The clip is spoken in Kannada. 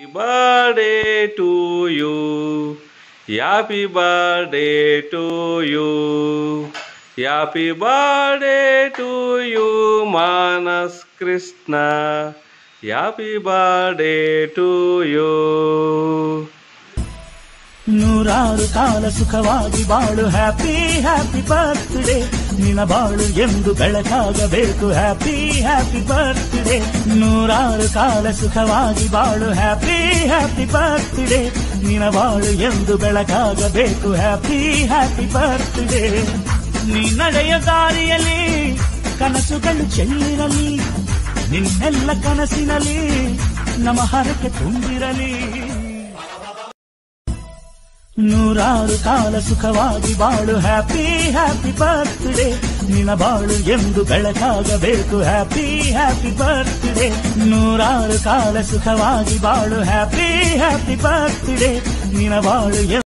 birthday to you. Happy birthday to you. Happy birthday to you, Manas Krishna. Happy birthday to you. ನೂರಾರು ಕಾಲ ಸುಖವಾಗಿ ಬಾಳು ಹ್ಯಾಪಿ ಹ್ಯಾಪಿ ಬರ್ತ್ಡೇ ನಿನ್ನ ಬಾಳು ಎಂದು ಬೆಳಕಾಗಬೇಕು ಹ್ಯಾಪಿ ಹ್ಯಾಪಿ ಬರ್ತ್ಡೇ ನೂರಾರು ಕಾಲ ಸುಖವಾಗಿ ಬಾಳು ಹ್ಯಾಪಿ ಹ್ಯಾಪಿ ಬರ್ತ್ಡೇ ನಿನ್ನ ಬಾಳು ಎಂದು ಬೆಳಕಾಗಬೇಕು ಹ್ಯಾಪಿ ಹ್ಯಾಪಿ ಬರ್ತ್ಡೇ ನೀ ನಡೆಯ ದಾರಿಯಲ್ಲಿ ಕನಸುಗಳು ಚೆಲ್ಲಿರಲಿ ನಿನ್ನೆಲ್ಲ ಕನಸಿನಲ್ಲಿ ನಮ್ಮ ಹರಕೆ ತುಂಬಿರಲಿ ನೂರಾರು ಕಾಲ ಸುಖವಾಗಿ ಬಾಳು ಹ್ಯಾಪಿ ಹ್ಯಾಪಿ ಬರ್ತ್ಡೇ ನಿನ್ನ ಬಾಳು ಎಂದು ಬೆಳಕಾಗಬೇಕು ಹ್ಯಾಪಿ ಹ್ಯಾಪಿ ಬರ್ತ್ಡೇ ನೂರಾರು ಕಾಲ ಸುಖವಾಗಿ ಬಾಳು ಹ್ಯಾಪಿ ಹ್ಯಾಪಿ ಬರ್ತ್ಡೇ ನಿನ್ನ ಬಾಳು